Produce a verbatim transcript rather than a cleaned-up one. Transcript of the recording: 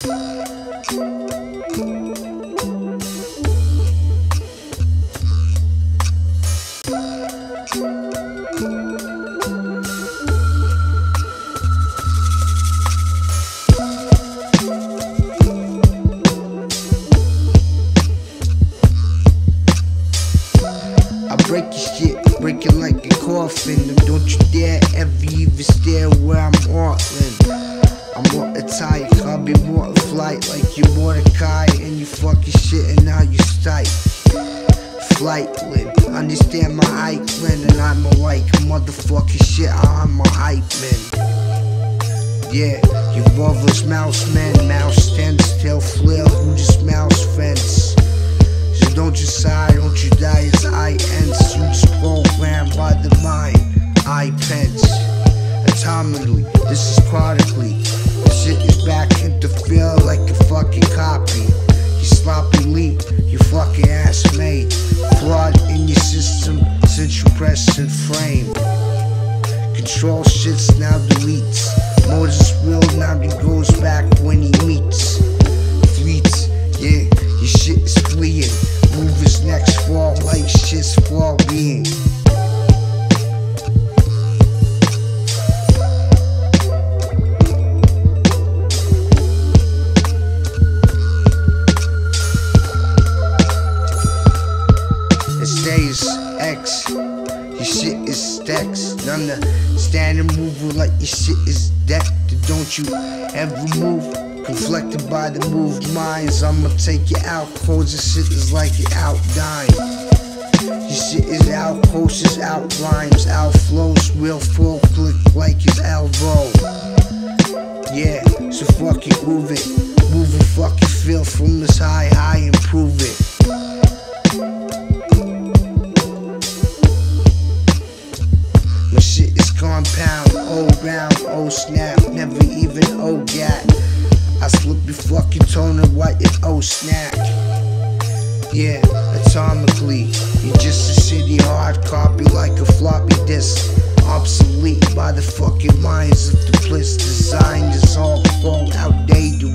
Break your shit, break it like a coffin. And don't you dare ever even stare where I'm Ortland. I'm more tight, I'll be more in flight. Like you Mordecai and you fucking shit and now you stight. Flightland, understand my Eichland. And I'm a like motherfucking shit, I'm my hype man. Yeah, you marvelous mouse man, mouse stand still flare, who just mouse fence. So don't you sigh, don't you die as I ends. You just programmed by the mind, I pence. Atomically, this is chronically. This shit is back into feel like a fucking copy. You sloppy leak, you fucking ass made. Fraud in your system since you press and frame. Control shits now deletes. Moses will now he goes back when he meets. Fleets, yeah, your shit is fleeing. Move his next fall like shit's fall being. It stays X. Your shit is stacks. None of standing moving like your shit is decked. Don't you ever move conflicted by the moved minds. I'ma take you out, cause your shit is like you're out dying. Your shit is out, posters, out rhymes, out flows, real full click like his elbow. Yeah, so fucking move it, move it, fucking feel from this high, high, improve it. My shit is compound, oh round, oh snap, never even oh gat. I slip your fucking tone and white and oh snack. Yeah, atomically, you're just a shitty hard copy like a floppy disk. Obsolete by the fucking minds of the bliss. Design is all full outdated